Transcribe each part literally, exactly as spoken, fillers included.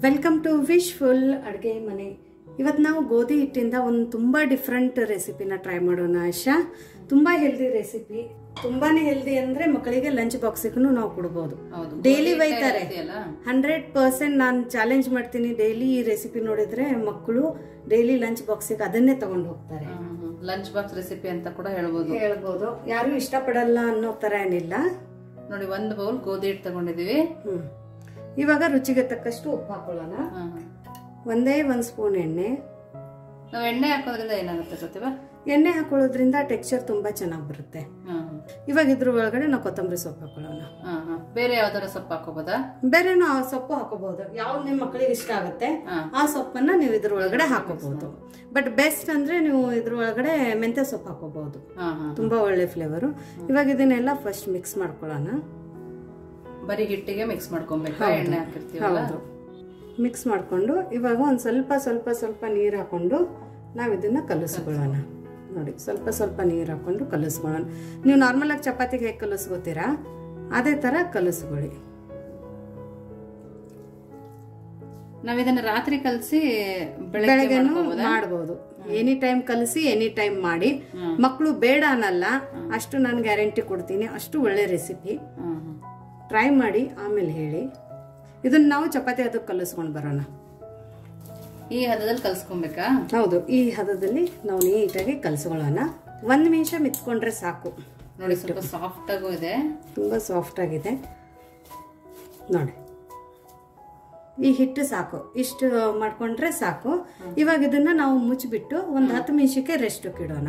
Welcome to wishful ಅಡುಗೆ ಮನೆ. ಇವತ್ತು ನಾವು ಗೋಧಿ ಹಿಟ್ಟಿಂದ ಒಂದು ತುಂಬ ಡಿಫ್ರೆಂಟ್ ರೆಸಿಪಿನ ಟ್ರೈ ಮಾಡೋಣ. ಆಶಾ ತುಂಬ ಹೆಲ್ದಿ ರೆಸಿಪಿ, ತುಂಬಾನೇ ಹೆಲ್ದಿ ಅಂದ್ರೆ ಮಕ್ಕಳಿಗೆ ಲಂಚ್ ಬಾಕ್ಸಿಗೂ ನಾವು ಕೊಡ್ಬೋದು. ಡೈಲಿ ಒಯ್ತಾರೆ, ಹಂಡ್ರೆಡ್ ಪರ್ಸೆಂಟ್ ನಾನು ಚಾಲೆಂಜ್ ಮಾಡ್ತೀನಿ. ಡೈಲಿ ಈ ರೆಸಿಪಿ ನೋಡಿದ್ರೆ ಮಕ್ಕಳು ಡೈಲಿ ಲಂಚ್ ಬಾಕ್ಸಿಗೆ ಅದನ್ನೇ ತಗೊಂಡು ಹೋಗ್ತಾರೆ. ಲಂಚ್ ಬಾಕ್ಸ್ ರೆಸಿಪಿ ಅಂತ ಕೂಡ ಹೇಳ್ಬೋದು ಹೇಳ್ಬೋದು ಯಾರು ಇಷ್ಟಪಡಲ್ಲ ಅನ್ನೋ ತರ ಏನಿಲ್ಲ. ನೋಡಿ, ಒಂದು ಬೌಲ್ ಗೋಧಿ ಹಿಟ್ಟು ತಗೊಂಡಿದೀವಿ. ಹ್ಮ್ ಇವಾಗ ರುಚಿಗೆ ತಕ್ಕಷ್ಟು ಉಪ್ಪು ಹಾಕೊಳ್ಳೋಣ. ಒಂದೇ ಒಂದ್ ಸ್ಪೂನ್ ಎಣ್ಣೆ. ನಾವು ಎಣ್ಣೆ ಹಾಕೋದ್ರಿಂದ ಏನಾಗುತ್ತೆ ಗೊತ್ತಿವಾ? ಎಣ್ಣೆ ಹಾಕೊಳ್ಳೋದ್ರಿಂದ ಟೆಕ್ಸ್ಚರ್ ತುಂಬಾ ಚೆನ್ನಾಗಿ ಬರುತ್ತೆ. ಇವಾಗ ಇದ್ರ ಒಳಗಡೆ ನಾವು ಕೊತ್ತಂಬರಿ ಸೊಪ್ಪು ಹಾಕೊಳ್ಳೋಣ. ಬೇರೆ ಯಾವ್ದಾರ ಸೊಪ್ಪು ಹಾಕೋಬಹುದಾ? ಬೇರೆ ನಾವು ಸೊಪ್ಪು ಹಾಕೋಬಹುದು, ಯಾವ್ದು ನಿಮ್ ಮಕ್ಕಳಿಗೆ ಇಷ್ಟ ಆಗುತ್ತೆ ಆ ಸೊಪ್ಪನ್ನ ನೀವು ಇದ್ರ ಒಳಗಡೆ ಹಾಕೋಬಹುದು. ಬಟ್ ಬೆಸ್ಟ್ ಅಂದ್ರೆ ನೀವು ಇದ್ರ ಒಳಗಡೆ ಮೆಂತ್ಯ ಸೊಪ್ಪು ಹಾಕೋಬಹುದು, ತುಂಬಾ ಒಳ್ಳೆ ಫ್ಲೇವರು. ಇವಾಗ ಇದನ್ನೆಲ್ಲ ಫಸ್ಟ್ ಮಿಕ್ಸ್ ಮಾಡ್ಕೊಳ್ಳೋಣ. ಬರೀ ಹಿಟ್ಟಿಗೆ ಮಿಕ್ಸ್ ಮಾಡ್ಕೊಬೇಕು, ಎಣ್ಣೆ ಹಾಕಿರ್ತೀವಲ್ಲ. ಹೌದು, ಮಿಕ್ಸ್ ಮಾಡ್ಕೊಂಡು ಇವಾಗ ಒಂದ್ ಸ್ವಲ್ಪ ಸ್ವಲ್ಪ ಸ್ವಲ್ಪ ನೀರು ಹಾಕೊಂಡು ನಾವ್ ಇದನ್ನ ಕಲಿಸ್ಕೊಳ್ಳೋಣ. ನೋಡಿ, ಸ್ವಲ್ಪ ಸ್ವಲ್ಪ ನೀರು ಹಾಕೊಂಡು ಕಲಿಸ್ಕೊಳ್ಳೋಣ. ನೀವು ನಾರ್ಮಲ್ ಆಗಿ ಚಪಾತಿಗೆ ಹೇಗೆ ಕಲಿಸ್ಕೋತೀರಾ ಅದೇ ತರ ಕಲಿಸ್ಕೊಳ್ಳಿ. ನಾವ್ ಇದನ್ನ ರಾತ್ರಿ ಕಲಸಿ ಬೆಳಗ್ಗೆನು ಮಾಡಬಹುದು. ಎನಿ ಟೈಮ್ ಕಲಸಿ ಎನಿ ಟೈಮ್ ಮಾಡಿ. ಮಕ್ಕಳು ಬೇಡ ಅನ್ನಲ್ಲ, ಅಷ್ಟು ನಾನು ಗ್ಯಾರಂಟಿ ಕೊಡ್ತೀನಿ. ಅಷ್ಟು ಒಳ್ಳೆ ರೆಸಿಪಿ, ಟ್ರೈ ಮಾಡಿ ಆಮೇಲೆ ಹೇಳಿ. ಇದನ್ನ ನಾವು ಚಪಾತಿ ಅದಕ್ಕೆ ಕಲಿಸ್ಕೊಂಡು ಬರೋಣ. ಈ ಹದದಲ್ಲಿ ಕಲ್ಸ್ಕೊಬೇಕಾ? ಹೌದು, ಈ ಹದದಲ್ಲಿ ನಾವು ನೀಟಾಗಿ ಕಲ್ಸ್ಕೊಳ್ಳೋಣ. ಒಂದ್ ನಿಮಿಷ ಮಿತ್ಕೊಂಡ್ರೆ ಸಾಕು. ನೋಡಿ, ಸ್ವಲ್ಪ ಸಾಫ್ಟ್ ಆಗು ಇದೆ, ತುಂಬಾ ಸಾಫ್ಟ್ ಆಗಿದೆ. ನೋಡಿ, ಈ ಹಿಟ್ಟು ಸಾಕು, ಇಷ್ಟು ಮಾಡ್ಕೊಂಡ್ರೆ ಸಾಕು. ಇವಾಗ ಇದನ್ನ ನಾವು ಮುಚ್ಚಿಬಿಟ್ಟು ಒಂದ್ ಹತ್ತು ನಿಮಿಷಕ್ಕೆ ರೆಸ್ಟ್ ಇಡೋಣ.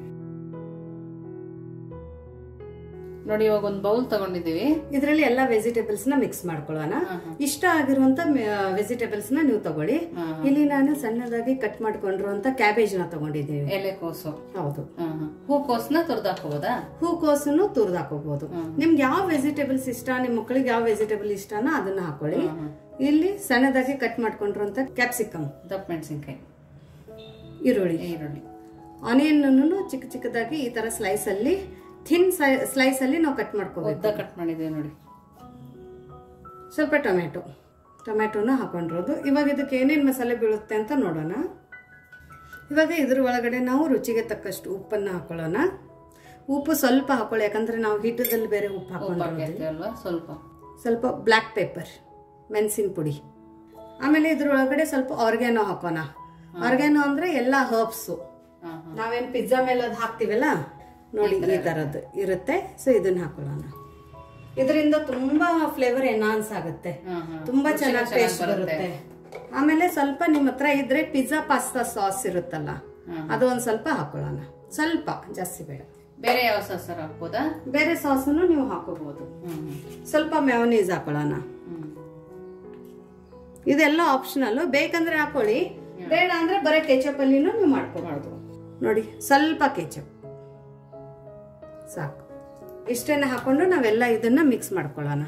ನೋಡಿ, ಇವಾಗ ಒಂದು ಬೌಲ್ ತಗೊಂಡಿದೀವಿ. ಇದರಲ್ಲಿ ಎಲ್ಲಾ ವೆಜಿಟೇಬಲ್ಸ್ ನ ಮಿಕ್ಸ್ ಮಾಡ್ಕೊಳ್ಳೋಣ. ಇಷ್ಟ ಆಗಿರುವಂತ ವೆಜಿಟೇಬಲ್ಸ್ ನ ನೀವು ತಗೊಳ್ಳಿ. ಇಲ್ಲಿ ನಾನು ಸಣ್ಣದಾಗಿ ಕಟ್ ಮಾಡ್ಕೊಂಡಿರುವಂತ ಕ್ಯಾಬೇಜ್ ನ ತಗೊಂಡಿದ್ದೀವಿ. ಎಲೆಕೋಸು. ಹೌದು, ಹೂಕೋಸನ್ನ ತುರ್ದು ಹಾಕೋಬಹುದಾ? ಹೂಕೋಸನ್ನು ತುರ್ದು ಹಾಕೋಬಹುದು. ನಿಮ್ಗೆ ಯಾವ ವೆಜಿಟೇಬಲ್ಸ್ ಇಷ್ಟ, ನಿಮ್ ಮಕ್ಕಳಿಗೆ ಯಾವ ವೆಜಿಟೇಬಲ್ ಇಷ್ಟನೋ ಅದನ್ನ ಹಾಕೊಳ್ಳಿ. ಇಲ್ಲಿ ಸಣ್ಣದಾಗಿ ಕಟ್ ಮಾಡ್ಕೊಂಡಿರುವಂತ ಕ್ಯಾಪ್ಸಿಕಮ್, ದಪ್ಪ ಮೆಣಸಿನಕಾಯಿ, ಈರುಳ್ಳಿ ಈರುಳ್ಳಿ ಆನಿಯನ್ ಚಿಕ್ಕ ಚಿಕ್ಕದಾಗಿ ಈ ತರ ಸ್ಲೈಸ್ ಅಲ್ಲಿ, ಥಿನ್ ಸ್ಲೈಸ್ ಅಲ್ಲಿ ನಾವು ಕಟ್ ಮಾಡ್ಕೋಬೇಕು. ಕಟ್ ಮಾಡಿದ್ದೇವೆ ನೋಡಿ. ಸ್ವಲ್ಪ ಟೊಮೆಟೊ ಟೊಮೆಟೊನ ಹಾಕೊಂಡಿರೋದು. ಇವಾಗ ಇದಕ್ಕೆ ಏನೇನ್ ಮಸಾಲೆ ಬೀಳುತ್ತೆ ಅಂತ ನೋಡೋಣ. ಇವಾಗ ಇದ್ರ ಒಳಗಡೆ ನಾವು ರುಚಿಗೆ ತಕ್ಕಷ್ಟು ಉಪ್ಪನ್ನ ಹಾಕೊಳ್ಳೋಣ. ಉಪ್ಪು ಸ್ವಲ್ಪ ಹಾಕೊಳ್ಳಿ, ಯಾಕಂದ್ರೆ ನಾವು ಹಿಟ್ಟದಲ್ಲಿ ಬೇರೆ ಉಪ್ಪು ಹಾಕೊಂಡಿರೋದು. ಸ್ವಲ್ಪ ಸ್ವಲ್ಪ ಬ್ಲ್ಯಾಕ್ ಪೇಪರ್, ಮೆಣಸಿನ ಪುಡಿ. ಆಮೇಲೆ ಇದ್ರೊಳಗಡೆ ಸ್ವಲ್ಪ ಆರ್ಗ್ಯಾನೋ ಹಾಕೋಣ. ಆರ್ಗ್ಯಾನೋ ಅಂದ್ರೆ ಎಲ್ಲಾ ಹರ್ಬ್ಸ್, ನಾವೇನ್ ಪಿಜ್ಜಾ ಮೇಲೆ ಅದು ಹಾಕ್ತಿವಲ್ಲ, ನೋಡಿ ಈ ತರದ್ದು ಇರುತ್ತೆ. ಸೊ ಇದನ್ನ ಹಾಕೊಳ್ಳೋಣ. ಇದರಿಂದ ತುಂಬಾ ಫ್ಲೇವರ್ ಎನ್ಹಾನ್ಸ್ ಆಗುತ್ತೆ, ತುಂಬಾ ಚೆನ್ನಾಗಿ ಟೇಸ್ಟ್ ಬರುತ್ತೆ. ಆಮೇಲೆ ಸ್ವಲ್ಪ ನಿಮ್ಮ ಹತ್ರ ಇದ್ರೆ ಪಿಜ್ಜಾ ಪಾಸ್ತಾ ಸಾಸ್ ಇರುತ್ತಲ್ಲ, ಅದು ಒಂದ್ ಸ್ವಲ್ಪ ಹಾಕೊಳ್ಳೋಣ. ಸ್ವಲ್ಪ, ಜಾಸ್ತಿ ಬೇಡ. ಬೇರೆ ಯಾವ ಸಾಸ್ ಹಾಕ್ಬೋದಾ? ಬೇರೆ ಸಾಸನ್ನು ನೀವು ಹಾಕೋಬಹುದು. ಸ್ವಲ್ಪ ಮೆಯೋನೀಸ್ ಹಾಕೊಳ್ಳೋಣ. ಇದೆಲ್ಲ ಆಪ್ಷನಲ್, ಬೇಕಂದ್ರೆ ಹಾಕೊಳ್ಳಿ, ಬೇಡ ಅಂದ್ರೆ ಬರೀ ಕೆಚಪ್ ಅಲ್ಲಿನೂ ನೀವು ಮಾಡ್ಕೋಬಹುದು. ನೋಡಿ, ಸ್ವಲ್ಪ ಕೆಚಪ್ ಸಾಕು. ಇಷ್ಟನ್ನ ಹಾಕೊಂಡು ನಾವೆಲ್ಲ ಇದನ್ನ ಮಿಕ್ಸ್ ಮಾಡ್ಕೊಳ್ಳೋಣ.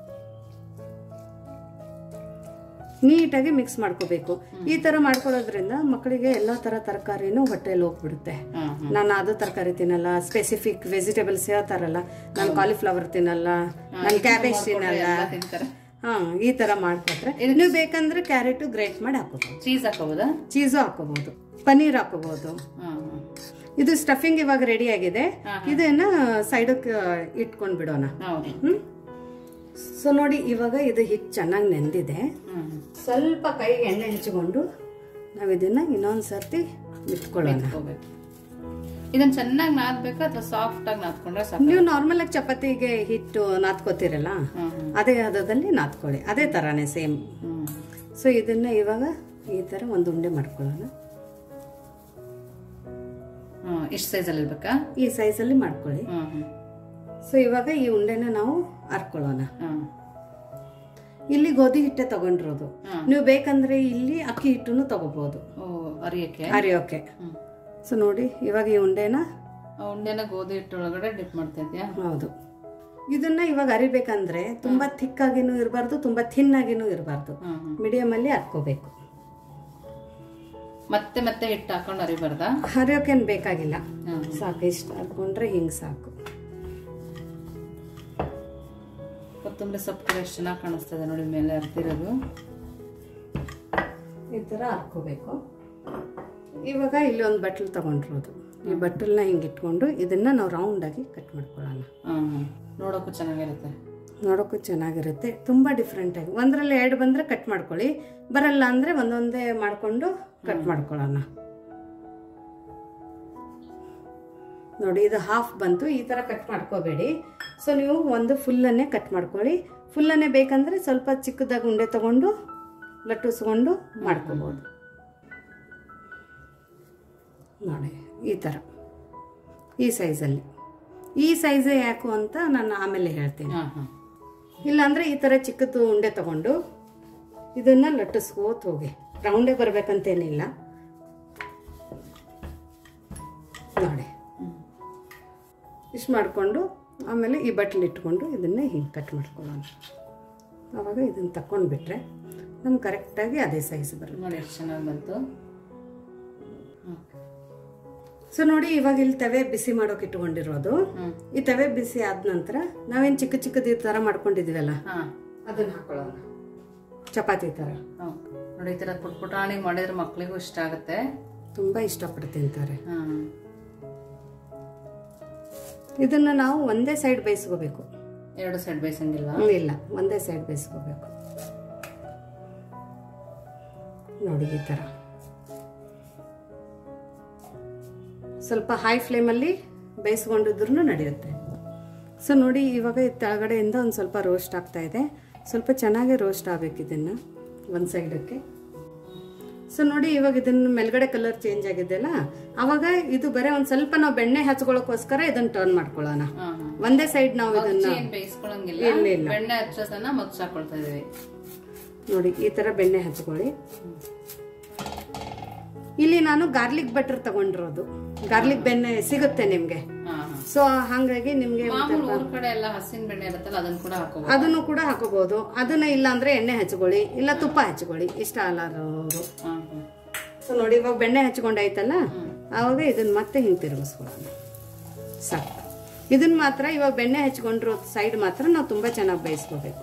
ನೀಟಾಗಿ ಮಿಕ್ಸ್ ಮಾಡ್ಕೋಬೇಕು. ಈ ತರ ಮಾಡ್ಕೊಳ್ಳೋದ್ರಿಂದ ಮಕ್ಕಳಿಗೆ ಎಲ್ಲಾ ತರ ತರಕಾರಿನೂ ಹೊಟ್ಟೆಯಲ್ಲಿ ಹೋಗ್ಬಿಡುತ್ತೆ. ನಾನು ಅದು ತರಕಾರಿ ತಿನ್ನಲ್ಲ, ಸ್ಪೆಸಿಫಿಕ್ ವೆಜಿಟೇಬಲ್ಸ್ ಹೇಳ್ತಾರಲ್ಲ, ನಾನು ಕಾಲಿಫ್ಲವರ್ ತಿನ್ನಲ್ಲ, ನಾನು ಕ್ಯಾಬೇಜ್ ತಿನ್ನಲ್ಲ. ಹಾ, ಈ ತರ ಮಾಡ್ಕೊಟ್ರೆ ನೀವು ಬೇಕಂದ್ರೆ ಕ್ಯಾರೆಟ್ ಗ್ರೇಟ್ ಮಾಡಿ ಹಾಕೋಬಹುದು. ಚೀಸ್ ಹಾಕೋಬಹುದಾ? ಚೀಸು ಹಾಕೋಬಹುದು, ಪನ್ನೀರ್ ಹಾಕೋಬಹುದು. ಇದು ಸ್ಟಫಿಂಗ್ ಇವಾಗ ರೆಡಿ ಆಗಿದೆ. ಇದನ್ನ ಸೈಡಕ್ಕೆ ಇಟ್ಕೊಂಡ್ ಬಿಡೋಣ. ಹ್ಮ್ ಸೊ ನೋಡಿ, ಇವಾಗ ಇದು ಹಿಟ್ಟು ಚೆನ್ನಾಗಿ ನೆಂದಿದೆ. ಸ್ವಲ್ಪ ಕೈಗೆ ಎಣ್ಣೆ ಹಚ್ಚಿಕೊಂಡು ನಾವ್ ಇದನ್ನ ಇನ್ನೊಂದ್ ಸರ್ತಿ ಇಟ್ಕೊಳ್ಳೋಣ. ಇದನ್ನ ಚೆನ್ನಾಗಿ ನಾದ್ಬೇಕಾ ಅಥವಾ ಸಾಫ್ಟ್ ಆಗಿ ನಾದ್ಕೊಂಡ್ರೆ ಸಾಕು? ನೀವು ನಾರ್ಮಲ್ ಆಗಿ ಚಪಾತಿಗೆ ಹಿಟ್ಟು ನಾದ್ಕೋತಿರಲ್ಲ, ಅದೇ ಹದದಲ್ಲಿ ನಾದ್ಕೊಳ್ಳಿ, ಅದೇ ತರಾನೇ ಸೇಮ್. ಸೊ ಇದನ್ನ ಇವಾಗ ಈ ತರ ಒಂದು ಉಂಡೆ ಮಾಡ್ಕೊಳ್ಳೋಣ. ಇಷ್ಟು ಸೈಜ್ ಅಲ್ಲಿ ಇರ್ಬೇಕಾ? ಈ ಸೈಜ್ ಅಲ್ಲಿ ಮಾಡ್ಕೊಳ್ಳಿ. ಸೊ ಇವಾಗ ಈ ಉಂಡೆನ ನಾವು ಹರ್ಕೊಳ್ಳೋಣ. ಇಲ್ಲಿ ಗೋಧಿ ಹಿಟ್ಟೆ ತಗೊಂಡಿರೋದು, ನೀವು ಬೇಕಂದ್ರೆ ಇಲ್ಲಿ ಅಕ್ಕಿ ಹಿಟ್ಟನ್ನು ತಗೋಬಹುದು ಅರಿಯೋಕೆ. ಅರಿಯೋಕೆ ಸೊ ನೋಡಿ, ಇವಾಗ ಈ ಉಂಡೆನ ಉಂಡೆನ ಗೋಧಿ ಹಿಟ್ಟು ಒಳಗಡೆ ಡಿಪ್ ಮಾಡ್ತಾ ಇದ್ಯಾ? ಹೌದು. ಇದನ್ನ ಇವಾಗ ಅರಿಬೇಕಂದ್ರೆ ತುಂಬಾ ಥಿಕ್ ಆಗಿನೂ ಇರಬಾರ್ದು, ತುಂಬಾ ಥಿನ್ ಆಗಿನೂ ಇರಬಾರ್ದು, ಮೀಡಿಯಂ ಅಲ್ಲಿ ಹಾಕೋಬೇಕು. ಮತ್ತೆ ಮತ್ತೆ ಹಿಟ್ಟು ಹಾಕೊಂಡು ಅರಿಬಾರ್ದಾ? ಅರಿಯೋಕೇನ್ ಬೇಕಾಗಿಲ್ಲ, ಸಾಕು. ಇಷ್ಟ ಹಾಕೊಂಡ್ರೆ ಹಿಂಗ್ ಸಾಕು. ಕೊತ್ತಂಬರಿ ಸೊಪ್ಪು ಎಷ್ಟು ಚೆನ್ನಾಗಿ ಕಾಣಿಸ್ತದೆ ನೋಡಿ ಮೇಲೆ ಅರ್ತಿರೋದು. ಥರ ಹಾಕೋಬೇಕು. ಇವಾಗ ಇಲ್ಲಿ ಒಂದು ಬಟ್ಲು ತಗೊಂಡಿರೋದು, ಈ ಬಟ್ಟಲನ್ನ ಹಿಂಗೆ ಇಟ್ಕೊಂಡು ಇದನ್ನು ನಾವು ರೌಂಡಾಗಿ ಕಟ್ ಮಾಡ್ಕೊಳ್ಳೋಣ. ನೋಡೋಕ್ಕೂ ಚೆನ್ನಾಗಿರುತ್ತೆ, ನೋಡೋಕ್ಕೂ ಚೆನ್ನಾಗಿರುತ್ತೆ. ತುಂಬ ಡಿಫ್ರೆಂಟಾಗಿ ಒಂದರಲ್ಲಿ ಎರಡು ಬಂದರೆ ಕಟ್ ಮಾಡ್ಕೊಳ್ಳಿ, ಬರಲ್ಲ ಅಂದರೆ ಒಂದೊಂದೇ ಮಾಡಿಕೊಂಡು ಕಟ್ ಮಾಡ್ಕೊಳ್ಳೋಣ. ನೋಡಿ ಇದು ಹಾಫ್ ಬಂತು, ಈ ಥರ ಕಟ್ ಮಾಡ್ಕೋಬೇಡಿ. ಸೊ ನೀವು ಒಂದು ಫುಲ್ಲನ್ನೇ ಕಟ್ ಮಾಡ್ಕೊಳ್ಳಿ. ಫುಲ್ಲನ್ನೇ ಬೇಕಂದರೆ ಸ್ವಲ್ಪ ಚಿಕ್ಕದಾಗಿ ಉಂಡೆ ತಗೊಂಡು ಲಟ್ಟಿಸ್ಕೊಂಡು ಮಾಡ್ಕೋಬೋದು. ನೋಡಿ ಈ ಥರ ಈ ಸೈಜಲ್ಲಿ, ಈ ಸೈಜೇ ಯಾಕು ಅಂತ ನಾನು ಆಮೇಲೆ ಹೇಳ್ತೀನಿ. ಇಲ್ಲಾಂದರೆ ಈ ಥರ ಚಿಕ್ಕದು ಉಂಡೆ ತಗೊಂಡು ಇದನ್ನು ಲಟ್ಟಿಸ್ಕೋತ ಹೋಗಿ. ರೌಂಡೇ ಬರಬೇಕಂತೇನಿಲ್ಲ. ನೋಡಿ ಇಷ್ಟು ಮಾಡಿಕೊಂಡು ಆಮೇಲೆ ಈ ಬಟ್ಲು ಇಟ್ಕೊಂಡು ಇದನ್ನೇ ಹಿಂಗೆ ಕಟ್ ಮಾಡ್ಕೊಳ್ಳೋಣ. ಆವಾಗ ಇದನ್ನು ತಗೊಂಡ್ಬಿಟ್ರೆ ನಮ್ಗೆ ಕರೆಕ್ಟಾಗಿ ಅದೇ ಸೈಜ್ ಬರುತ್ತೆ. ನೋಡಿ ಎಷ್ಟು ಚೆನ್ನಾಗಿ ಬಂತು. ಸೊ ನೋಡಿ ಇವಾಗ ಇಲ್ಲಿ ತವೆ ಬಿಸಿ ಮಾಡೋಕೆ ಇಟ್ಕೊಂಡಿರೋದು. ಈ ತವೆ ಬಿಸಿ ಆದ ನಂತರ ನಾವೇನು ಚಿಕ್ಕ ಚಿಕ್ಕದ ಈ ಥರ ಮಾಡ್ಕೊಂಡಿದ್ದೀವಲ್ಲ ಅದನ್ನ ಹಾಕೊಳ್ಳೋಣ, ಚಪಾತಿ ಥರ. ನೋಡಿ ಈ ಥರ ಪುಟ್ ಪುಟಾಣಿ ಮಾಡಿದ್ರೆ ಮಕ್ಳಿಗೂ ಇಷ್ಟ ಆಗುತ್ತೆ, ತುಂಬ ಇಷ್ಟಪಟ್ಟು ತಿಂತಾರೆ. ಇದನ್ನ ನಾವು ಒಂದೇ ಸೈಡ್ ಬೇಯಿಸ್ಕೋಬೇಕು, ಎರಡು ಸೈಡ್ ಬೇಯಿಸಂಗಿಲ್ಲ. ಇಲ್ಲ, ಒಂದೇ ಸೈಡ್ ಬೇಯಿಸ್ಕೋಬೇಕು. ನೋಡಿ ಈ ಥರ ಸ್ವಲ್ಪ ಹೈ ಫ್ಲೇಮಲ್ಲಿ ಬೇಯಿಸ್ಕೊಂಡಿದ್ರು ನಡೆಯುತ್ತೆ. ಸೊ ನೋಡಿ ಇವಾಗ ಕೆಳಗಡೆಯಿಂದ ಒಂದು ಸ್ವಲ್ಪ ರೋಸ್ಟ್ ಆಗ್ತಾ ಇದೆ. ಸ್ವಲ್ಪ ಚೆನ್ನಾಗಿ ರೋಸ್ಟ್ ಆಗಬೇಕು ಇದನ್ನು ಒಂದು ಸೈಡಕ್ಕೆ. ಸೊ ನೋಡಿ ಇವಾಗ ಇದನ್ನ ಮೇಲ್ಗಡೆ ಕಲರ್ ಚೇಂಜ್ ಆಗಿದೆಯಲ್ಲ, ಅವಾಗ ಇದು ಬರೀ ಒಂದ್ ಸ್ವಲ್ಪ ನಾವು ಬೆಣ್ಣೆ ಹಚ್ಕೊಳ್ಳೋಕೋಸ್ಕರ ಇದನ್ನ ಟರ್ನ್ ಮಾಡ್ಕೊಳ್ಳೋಣ. ಒಂದೇ ಸೈಡ್ ನಾವು ಇದನ್ನ ಬೇಯಿಸ್ಕೊಳ್ಳಂಗಿಲ್ಲ, ಬೆಣ್ಣೆ ಹಚ್ಚೋದನ್ನ ಮಗ್ಸ್ ಹಾಕೊಳ್ತಾ ಇದೀವಿ. ನೋಡಿ ಈ ತರ ಬೆಣ್ಣೆ ಹಚ್ಕೊಳ್ಳಿ. ಇಲ್ಲಿ ನಾನು ಗಾರ್ಲಿಕ್ ಬಟರ್ ತಗೊಂಡಿರೋದು, ಗಾರ್ಲಿಕ್ ಬೆಣ್ಣೆ ಸಿಗುತ್ತೆ ನಿಮ್ಗೆ. ಸೊ ಹಾಗಾಗಿ ನಿಮ್ಗೆ ಕಡೆ ಎಲ್ಲ ಹಸಿನ ಬೆಣ್ಣೆ ಇರುತ್ತಲ್ಲ ಅದನ್ನ ಕೂಡ ಹಾಕೋಬಹುದು, ಅದನ್ನು ಕೂಡ ಹಾಕೋಬಹುದು. ಅದನ್ನ ಇಲ್ಲ ಅಂದ್ರೆ ಎಣ್ಣೆ ಹಚ್ಕೊಳ್ಳಿ, ಇಲ್ಲ ತುಪ್ಪ ಹಚ್ಕೊಳ್ಳಿ, ಇಷ್ಟ ಅಲ್ಲರು. ಸೊ ನೋಡಿ ಇವಾಗ ಬೆಣ್ಣೆ ಹಚ್ಕೊಂಡಾಯ್ತಲ್ಲ, ಅವಾಗ ಇದನ್ನ ಮತ್ತೆ ಹಿಂಗೆ ತಿರುಗಿಸ್ಕೊಳ್ಳೋಣ. ಸಾಕು. ಇದನ್ನ ಮಾತ್ರ ಇವಾಗ ಬೆಣ್ಣೆ ಹಚ್ಕೊಂಡಿರೋ ಸೈಡ್ ಮಾತ್ರ ನಾವು ತುಂಬಾ ಚೆನ್ನಾಗಿ ಬೇಯಿಸ್ಕೋಬೇಕು.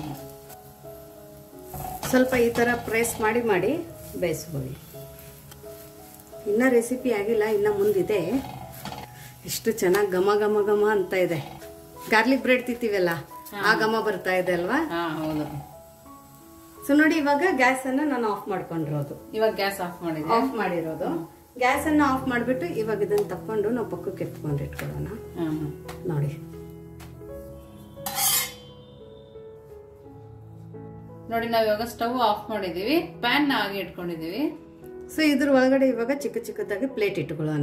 ಸ್ವಲ್ಪ ಈ ತರ ಪ್ರೆಸ್ ಮಾಡಿ ಮಾಡಿ ಬೇಯಿಸ್ಕೊಳ್ಳಿ. ಇನ್ನ ರೆಸಿಪಿ ಆಗಿಲ್ಲ, ಇನ್ನ ಮುಂದಿದೆ. ಎಷ್ಟು ಚೆನ್ನಾಗಿ ಘಮ ಘಮ ಘಮ ಅಂತ ಇದೆ. ಗಾರ್ಲಿಕ್ ಬ್ರೆಡ್ ತಿಂತೀವಲ್ಲ ಆ ಘಮ ಬರ್ತಾ ಇದೆ ಅಲ್ವಾ? ಸೊ ನೋಡಿ ಇವಾಗ ಗ್ಯಾಸ್ ಅನ್ನ ನಾನು ಆಫ್ ಮಾಡ್ಕೊಂಡಿರೋದು. ಇವಾಗ ಗ್ಯಾಸ್ ಆಫ್ ಮಾಡಿದ್ರೆ ಆಫ್ ಮಾಡಿರೋದು ಗ್ಯಾಸ್ ಅನ್ನ ಆಫ್ ಮಾಡ್ಬಿಟ್ಟು ಇವಾಗ ಇದನ್ನ ತಕೊಂಡು ನಾವು ಪಕ್ಕಕ್ಕೆ ಎತ್ಕೊಂಡು ಇಟ್ಕೊಳ್ಳೋಣ. ನೋಡಿ ನೋಡಿ ನಾವ್ ಇವಾಗ ಸ್ಟವ್ ಆಫ್ ಮಾಡಿದೀವಿ, ಪ್ಯಾನ್ ಆಗಿ ಇಟ್ಕೊಂಡಿದೀವಿ. ಸೊ ಇದ್ರ ಒಳಗಡೆ ಇವಾಗ ಚಿಕ್ಕ ಚಿಕ್ಕದಾಗಿ ಪ್ಲೇಟ್ ಇಟ್ಕೊಳ್ಳೋಣ.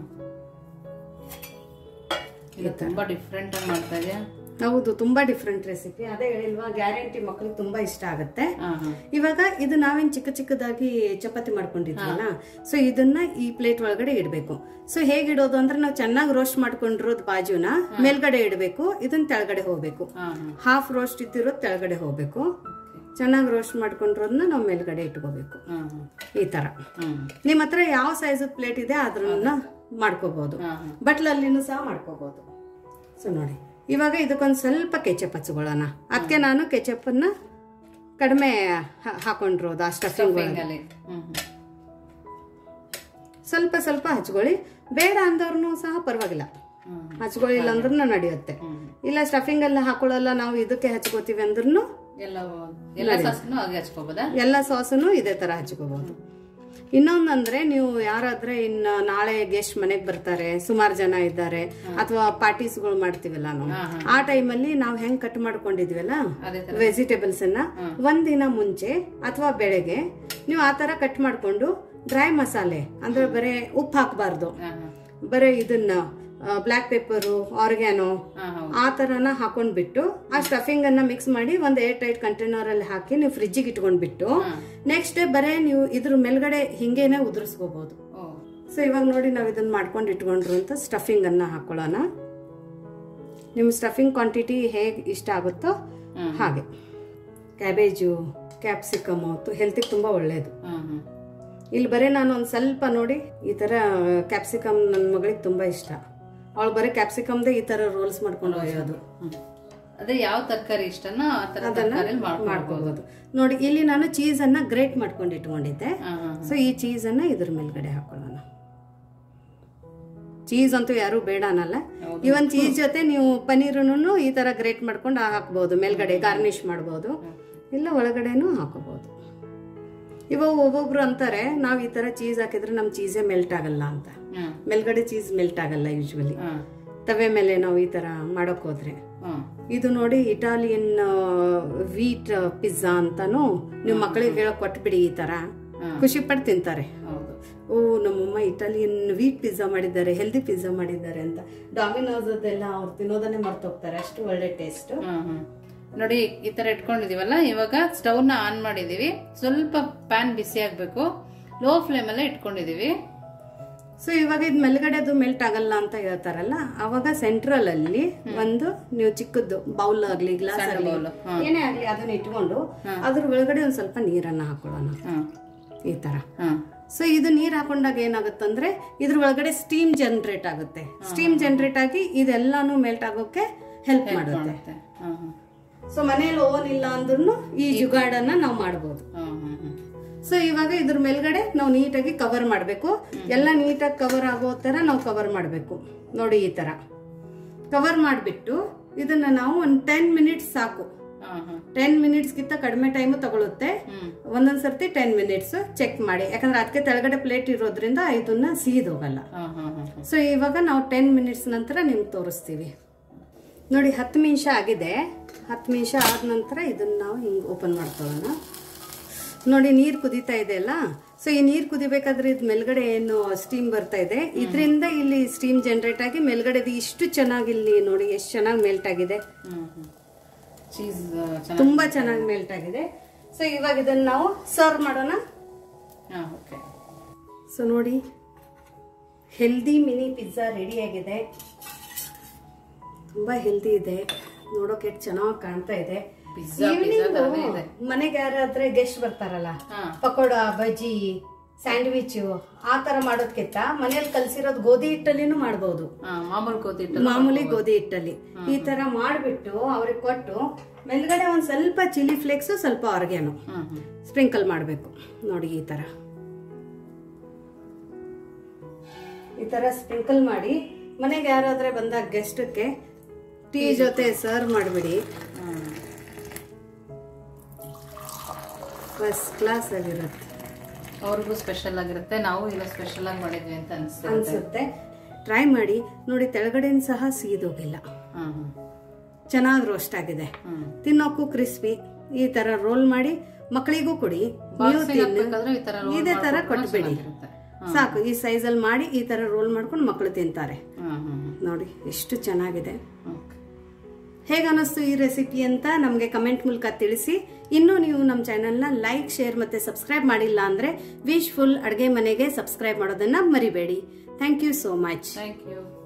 ತುಂಬಾ ಡಿಫ್ರೆಂಟ್ ಆಗಿ ಮಾಡ್ತಾ ಇದೆಯಾ? ಹೌದು, ತುಂಬಾ ಡಿಫ್ರೆಂಟ್ ರೆಸಿಪಿ. ಅದೇ ಹೇಳಿಲ್ವಾ, ಗ್ಯಾರಂಟಿ ಮಕ್ಳಿಗೆ ತುಂಬಾ ಇಷ್ಟ ಆಗುತ್ತೆ. ಇವಾಗ ಇದು ನಾವೇನ್ ಚಿಕ್ಕ ಚಿಕ್ಕದಾಗಿ ಚಪಾತಿ ಮಾಡ್ಕೊಂಡಿದ್ವಲ್ಲ, ಸೊ ಇದನ್ನ ಈ ಪ್ಲೇಟ್ ಒಳಗಡೆ ಇಡ್ಬೇಕು. ಸೊ ಹೇಗಿಡೋದು ಅಂದ್ರೆ ನಾವು ಚೆನ್ನಾಗಿ ರೋಸ್ಟ್ ಮಾಡ್ಕೊಂಡಿರೋದು ಬಾಜುನ ಮೇಲ್ಗಡೆ ಇಡಬೇಕು, ಇದನ್ನ ತೆಳಗಡೆ ಹೋಗ್ಬೇಕು. ಹಾಫ್ ರೋಸ್ಟ್ ಇದ್ದಿರೋದು ತೆಳಗಡೆ ಹೋಗ್ಬೇಕು. ಚೆನ್ನಾಗಿ ರೋಸ್ಟ್ ಮಾಡ್ಕೊಂಡಿರೋದನ್ನ ನಾವು ಮೇಲ್ಗಡೆ ಇಟ್ಕೋಬೇಕು. ಈ ತರ ನಿಮ್ ಹತ್ರ ಯಾವ ಸೈಜ್ ಪ್ಲೇಟ್ ಇದೆ ಅದ್ರನ್ನ ಮಾಡ್ಕೋಬಹುದು, ಬಟ್ಲಲ್ಲಿನೂ ಸಹ ಮಾಡ್ಕೋಬಹುದು. ಸೊ ನೋಡಿ ಇವಾಗ ಇದಕ್ಕೊಂದು ಸ್ವಲ್ಪ ಕೆಚಪ್ ಹಚ್ಕೊಳ್ಳೋಣ. ಅದಕ್ಕೆ ನಾನು ಕೆಚಪ್ ಅನ್ನ ಕಡಿಮೆ ಹಾಕೊಂಡಿರೋದು. ಆ ಸ್ಟಫಿಂಗ್ ಸ್ವಲ್ಪ ಸ್ವಲ್ಪ ಹಚ್ಕೊಳ್ಳಿ. ಬೇಡ ಅಂದವ್ರು ಸಹ ಪರವಾಗಿಲ್ಲ, ಹಚ್ಕೊಳ್ಳಿಲ್ಲ ಅಂದ್ರೂ ನಡೆಯುತ್ತೆ. ಇಲ್ಲ ಸ್ಟಫಿಂಗ್ ಎಲ್ಲ ಹಾಕೊಳ್ಳಲ್ಲ, ನಾವು ಇದಕ್ಕೆ ಹಚ್ಕೋತೀವಿ ಅಂದ್ರೂ ಎಲ್ಲ ಸಾಸನ್ನು ಇದೇ ತರ ಹಚ್ಕೋಬಹುದು. ಇನ್ನೊಂದಂದ್ರೆ ನೀವು ಯಾರಾದ್ರೆ ಇನ್ನ ನಾಳೆ ಗೆಸ್ಟ್ ಮನೆಗ್ ಬರ್ತಾರೆ, ಸುಮಾರು ಜನ ಇದ್ದಾರೆ, ಅಥವಾ ಪಾರ್ಟೀಸ್ಗಳು ಮಾಡ್ತೀವಲ್ಲ ನಾವು, ಆ ಟೈಮಲ್ಲಿ ನಾವು ಹೆಂಗ್ ಕಟ್ ಮಾಡ್ಕೊಂಡಿದ್ವಲ್ಲ ವೆಜಿಟೇಬಲ್ಸ್ ಅನ್ನ ಒಂದಿನ ಮುಂಚೆ ಅಥವಾ ಬೆಳಗ್ಗೆ ನೀವು ಆತರ ಕಟ್ ಮಾಡ್ಕೊಂಡು ಡ್ರೈ ಮಸಾಲೆ ಅಂದ್ರೆ ಬರೇ ಉಪ್ಪು ಹಾಕಬಾರ್ದು, ಬರೇ ಇದನ್ನ ಬ್ಲಾಕ್ ಪೆಪ್ಪರು, ಆರ್ಗ್ಯಾನೋ ಆ ತರನ ಹಾಕೊಂಡ್ಬಿಟ್ಟು ಆ ಸ್ಟಫಿಂಗ್ ಅನ್ನ ಮಿಕ್ಸ್ ಮಾಡಿ ಒಂದ್ ಏರ್ ಟೈಟ್ ಕಂಟೈನರ್ ಅಲ್ಲಿ ಹಾಕಿ ನೀವು ಫ್ರಿಜ್ಜಿಗೆ ಇಟ್ಕೊಂಡ್ಬಿಟ್ಟು ನೆಕ್ಸ್ಟ್ ಡೇ ಬರೇ ನೀವು ಇದ್ರ ಮೇಲ್ಗಡೆ ಹಿಂಗೇನೆ ಉದುರಿಸ್ಕೋಬಹುದು. ಸೊ ಇವಾಗ ನೋಡಿ ನಾವು ಇದನ್ನ ಮಾಡ್ಕೊಂಡು ಇಟ್ಕೊಂಡ್ರು ಅಂತ ಸ್ಟಫಿಂಗ್ ಅನ್ನ ಹಾಕೊಳ್ಳೋಣ. ನಿಮ್ ಸ್ಟಫಿಂಗ್ ಕ್ವಾಂಟಿಟಿ ಹೇಗೆ ಇಷ್ಟ ಆಗುತ್ತೋ ಹಾಗೆ. ಕ್ಯಾಬೇಜು, ಕ್ಯಾಪ್ಸಿಕಮ್ ಹೆಲ್ತಿಗೆ ತುಂಬಾ ಒಳ್ಳೇದು. ಇಲ್ಲಿ ಬರೀ ನಾನು ಒಂದ್ ಸ್ವಲ್ಪ ನೋಡಿ ಈ ತರ ಕ್ಯಾಪ್ಸಿಕಮ್ ನನ್ನ ಮಗಳಿಗೆ ತುಂಬಾ ಇಷ್ಟ. ಅವಳು ಬರೀ ಕ್ಯಾಪ್ಸಿಕಮ್ದೇ ಈ ತರ ರೋಲ್ಸ್ ಮಾಡ್ಕೊಂಡು ಒಯ್ಯೋದು. ಅದೇ ಯಾವ ತರಕಾರಿ ಇಷ್ಟನೋ ಆ ತರ ತರಕಾರಿಯಲ್ಲಿ ಮಾಡ್ಕೋಬಹುದು. ನೋಡಿ ಇಲ್ಲಿ ನಾನು ಚೀಸ್ ಅನ್ನ ಗ್ರೇಟ್ ಮಾಡ್ಕೊಂಡು ಇಟ್ಕೊಂಡಿದ್ದೆ. ಸೊ ಈ ಚೀಸ್ ಅನ್ನ ಇದ್ರ ಮೇಲ್ಗಡೆ ಹಾಕೊಳ್ಳೋಣ. ಚೀಸ್ ಅಂತೂ ಯಾರು ಬೇಡ ಅನ್ನಲ್ಲ. ಇವನ್ ಚೀಸ್ ಜೊತೆ ನೀವು ಪನೀರನ್ನು ಈ ತರ ಗ್ರೇಟ್ ಮಾಡ್ಕೊಂಡು ಹಾಕ್ಬಹುದು, ಮೇಲ್ಗಡೆ ಗಾರ್ನಿಶ್ ಮಾಡಬಹುದು, ಇಲ್ಲ ಒಳಗಡೆನೂ ಹಾಕೋಬಹುದು. ಇವಾಗ ಒಬ್ಬೊಬ್ರು ಅಂತಾರೆ ನಾವ್ ಈ ತರ ಚೀಸ್ ಹಾಕಿದ್ರೆ ನಮ್ ಚೀಸೇ ಮೆಲ್ಟ್ ಆಗಲ್ಲ ಅಂತ. ಮೇಲ್ಗಡೆ ಚೀಸ್ ಮೆಲ್ಟ್ ಆಗಲ್ಲ ಯೂಶ್ವಲಿ ತವೆ ಮೇಲೆ ನಾವು ಈ ತರ ಮಾಡಕ್ ಹೋದ್ರೆ. ಇದು ನೋಡಿ ಇಟಾಲಿಯನ್ ವೀಟ್ ಪಿಜ್ಜಾ ಅಂತಾನು ನೀವು ಮಕ್ಕಳಿಗೆ ಹೇಳಕ್ ಕೊಟ್ಬಿಡಿ, ಈ ತರ ಖುಷಿ ಪಟ್ಟು ತಿಂತಾರೆ. ಓ ನಮ್ಮಮ್ಮ ಇಟಾಲಿಯನ್ ವೀಟ್ ಪಿಜ್ಜಾ ಮಾಡಿದ್ದಾರೆ, ಹೆಲ್ದಿ ಪಿಜ್ಜಾ ಮಾಡಿದ್ದಾರೆ ಅಂತ. ಡಾಮಿನೋಸ್ ಅದೆಲ್ಲ ಅವ್ರು ತಿನ್ನೋದನ್ನೇ ಮರ್ತೋಗ್ತಾರೆ, ಅಷ್ಟು ಒಳ್ಳೆ ಟೇಸ್ಟ್. ನೋಡಿ ಈ ತರ ಇಟ್ಕೊಂಡಿದೀವಲ್ಲ, ಇವಾಗ ಸ್ಟವ್ ನ ಆನ್ ಮಾಡಿದೀವಿ. ಸ್ವಲ್ಪ ಪ್ಯಾನ್ ಬಿಸಿ ಆಗ್ಬೇಕು, ಲೋ ಫ್ಲೇಮ್ ಅಲ್ಲೇ ಇಟ್ಕೊಂಡಿದೀವಿ. ಸೊ ಇವಾಗ ಇದು ಮೇಲ್ಗಡೆದು ಮೆಲ್ಟ್ ಆಗಲ್ಲ ಅಂತ ಹೇಳ್ತಾರಲ್ಲ, ಅವಾಗ ಸೆಂಟ್ರಲ್ ಅಲ್ಲಿ ಒಂದು ನೀವು ಚಿಕ್ಕದ್ದು ಬೌಲ್ ಆಗ್ಲಿ ಗ್ಲಾಸ್ ಆಗ್ಲಿ ಏನೇ ಆಗ್ಲಿ ಅದನ್ನ ಇಟ್ಕೊಂಡು ಅದ್ರ ಒಳಗಡೆ ಒಂದ್ ಸ್ವಲ್ಪ ನೀರನ್ನ ಹಾಕೊಳ್ಳೋಣ ಈ ತರ. ಸೊ ಇದು ನೀರ್ ಹಾಕೊಂಡಾಗ ಏನಾಗುತ್ತಂದ್ರೆ ಇದ್ರ ಒಳಗಡೆ ಸ್ಟೀಮ್ ಜನರೇಟ್ ಆಗುತ್ತೆ. ಸ್ಟೀಮ್ ಜನರೇಟ್ ಆಗಿ ಇದೆಲ್ಲಾನು ಮೆಲ್ಟ್ ಆಗೋಕೆ ಹೆಲ್ಪ್ ಮಾಡುತ್ತೆ. ಸೊ ಮನೇಲಿ ಓವನ್ ಇಲ್ಲ ಅಂದ್ರೂ ಈ ಜುಗಾಡನ್ನ ನಾವು ಮಾಡಬಹುದು. ಸೊ ಇವಾಗ ಇದ್ರ ಮೇಲ್ಗಡೆ ನಾವು ನೀಟಾಗಿ ಕವರ್ ಮಾಡಬೇಕು. ಎಲ್ಲ ನೀಟಾಗಿ ಕವರ್ ಆಗೋ ತರ ನಾವು ಕವರ್ ಮಾಡಬೇಕು. ನೋಡಿ ಈ ತರ ಕವರ್ ಮಾಡಿಬಿಟ್ಟು ಇದನ್ನ ನಾವು ಒಂದ್ ಟೆನ್ ಮಿನಿಟ್ಸ್ ಸಾಕು. ಟೆನ್ ಮಿನಿಟ್ಸ್ ಗಿಂತ ಕಡಿಮೆ ಟೈಮ್ ತಗೊಳುತ್ತೆ. ಒಂದೊಂದ್ ಸರ್ತಿ ಟೆನ್ ಮಿನಿಟ್ಸ್ ಚೆಕ್ ಮಾಡಿ, ಯಾಕಂದ್ರೆ ಅದಕ್ಕೆ ತೆಳಗಡೆ ಪ್ಲೇಟ್ ಇರೋದ್ರಿಂದ ಇದನ್ನ ಸೀದೋಗಲ್ಲ. ಸೊ ಇವಾಗ ನಾವು ಟೆನ್ ಮಿನಿಟ್ಸ್ ನಂತರ ನಿಮ್ಗೆ ತೋರಿಸ್ತೀವಿ. ನೋಡಿ ಹತ್ತು ನಿಮಿಷ ಆಗಿದೆ. ಹತ್ತು ನಿಮಿಷ ಆದ ನಂತರ ಇದನ್ನ ನಾವು ಹಿಂಗ್ ಓಪನ್ ಮಾಡ್ಕೊಳ್ಳೋಣ. ನೋಡಿ ನೀರ್ ಕುದೀತಾ ಇದೆ ಅಲ್ಲ. ಸೊ ಈ ನೀರ್ ಕುದಿಬೇಕಾದ್ರೆ ಇದ್ ಮೇಲ್ಗಡೆ ಏನು ಸ್ಟೀಮ್ ಬರ್ತಾ ಇದೆ, ಇದರಿಂದ ಇಲ್ಲಿ ಸ್ಟೀಮ್ ಜನರೇಟ್ ಆಗಿ ಮೇಲ್ಗಡೆ ಇಷ್ಟು ಚೆನ್ನಾಗಿ ಇಲ್ಲಿ ನೋಡಿ ಎಷ್ಟು ಚೆನ್ನಾಗಿ ಮೆಲ್ಟ್ ಆಗಿದೆ. ಚೀಸ್ ತುಂಬಾ ಚೆನ್ನಾಗಿ ಮೆಲ್ಟ್ ಆಗಿದೆ. ಸೊ ಇವಾಗ ಇದನ್ನ ನಾವು ಸರ್ವ್ ಮಾಡೋಣ. ಸೊ ನೋಡಿ ಹೆಲ್ದಿ ಮಿನಿ ಪಿಜ್ಜಾ ರೆಡಿ ಆಗಿದೆ. ತುಂಬಾ ಹೆಲ್ದಿ ಇದೆ, ನೋಡೋಕೆ ಚೆನ್ನಾಗಿ ಕಾಣ್ತಾ ಇದೆ. ಮನೆಗೆ ಯಾರಾದ್ರೆ ಗೆಸ್ಟ್ ಬರ್ತಾರಲ್ಲ, ಪಕೋಡ ಬಜ್ಜಿ ಸ್ಯಾಂಡ್ವಿಚ್ ಆ ತರ ಮಾಡೋದ್ಕಿಂತ ಮನೇಲಿ ಕಲ್ಸಿರೋದು ಗೋಧಿ ಹಿಟ್ಟಲ್ಲಿನೂ ಮಾಡಬಹುದು. ಮಾಮೂಲಿ ಗೋಧಿ ಹಿಟ್ಟಲ್ಲಿ ಈ ತರ ಮಾಡ್ಬಿಟ್ಟು ಅವ್ರಿಗೆ ಕೊಟ್ಟು ಮೇಲ್ಗಡೆ ಒಂದ್ ಸ್ವಲ್ಪ ಚಿಲ್ಲಿ ಫ್ಲೇಕ್ಸ್, ಸ್ವಲ್ಪ ಆರ್ಗ್ಯಾನೋ ಸ್ಪ್ರಿಂಕಲ್ ಮಾಡ್ಬೇಕು. ನೋಡಿ ಈ ತರ ಈ ತರ ಸ್ಪ್ರಿಂಕಲ್ ಮಾಡಿ ಮನೆಗೆ ಯಾರಾದ್ರೆ ಬಂದಾಗ ಗೆಸ್ಟ್ಗೆ ಟೀ ಜೊತೆ ಸರ್ವ್ ಮಾಡ್ಬಿಡಿ. ಫಸ್ಟ್ ಕ್ಲಾಸ್ ಆಗಿರುತ್ತೆ, ಅವ್ರಿಗೂ ಸ್ಪೆಷಲ್ ಆಗಿರುತ್ತೆ. ನಾವು ಇಲ್ಲ ಸ್ಪೆಷಲ್ ಆಗಿ ಮಾಡಿದ್ವಿ ಅಂತ ಅನ್ಸುತ್ತೆ. ಟ್ರೈ ಮಾಡಿ ನೋಡಿ, ತೆಳಗಡೆನ್ ಸಹ ಸೀದೋಗಿಲ್ಲ, ಚೆನ್ನಾಗಿ ರೋಸ್ಟ್ ಆಗಿದೆ, ತಿನ್ನೋಕ್ಕೂ ಕ್ರಿಸ್ಪಿ. ಈ ತರ ರೋಲ್ ಮಾಡಿ ಮಕ್ಕಳಿಗೂ ಕೊಡಿ, ನೀವು ಇದೇ ತರ ಕೊಟ್ಬಿಡಿ ಸಾಕು. ಈ ಸೈಜ್ ಅಲ್ಲಿ ಮಾಡಿ ಈ ತರ ರೋಲ್ ಮಾಡ್ಕೊಂಡು ಮಕ್ಕಳು ತಿಂತಾರೆ. ನೋಡಿ ಎಷ್ಟು ಚೆನ್ನಾಗಿದೆ. ಹೇಗೆ ಅನ್ನಿಸ್ತು ಈ ರೆಸಿಪಿ ಅಂತ ನಮಗೆ ಕಮೆಂಟ್ ಮೂಲಕ ತಿಳಿಸಿ. ಇನ್ನೂ ನೀವು ನಮ್ಮ ಚಾನೆಲ್ನ ಲೈಕ್, ಶೇರ್ ಮತ್ತೆ ಸಬ್ಸ್ಕ್ರೈಬ್ ಮಾಡಿಲ್ಲ ಅಂದ್ರೆ ವಿಶ್ ಫುಲ್ ಅಡುಗೆ ಮನೆಗೆ ಸಬ್ಸ್ಕ್ರೈಬ್ ಮಾಡೋದನ್ನ ಮರಿಬೇಡಿ. Thank you so much. Thank you.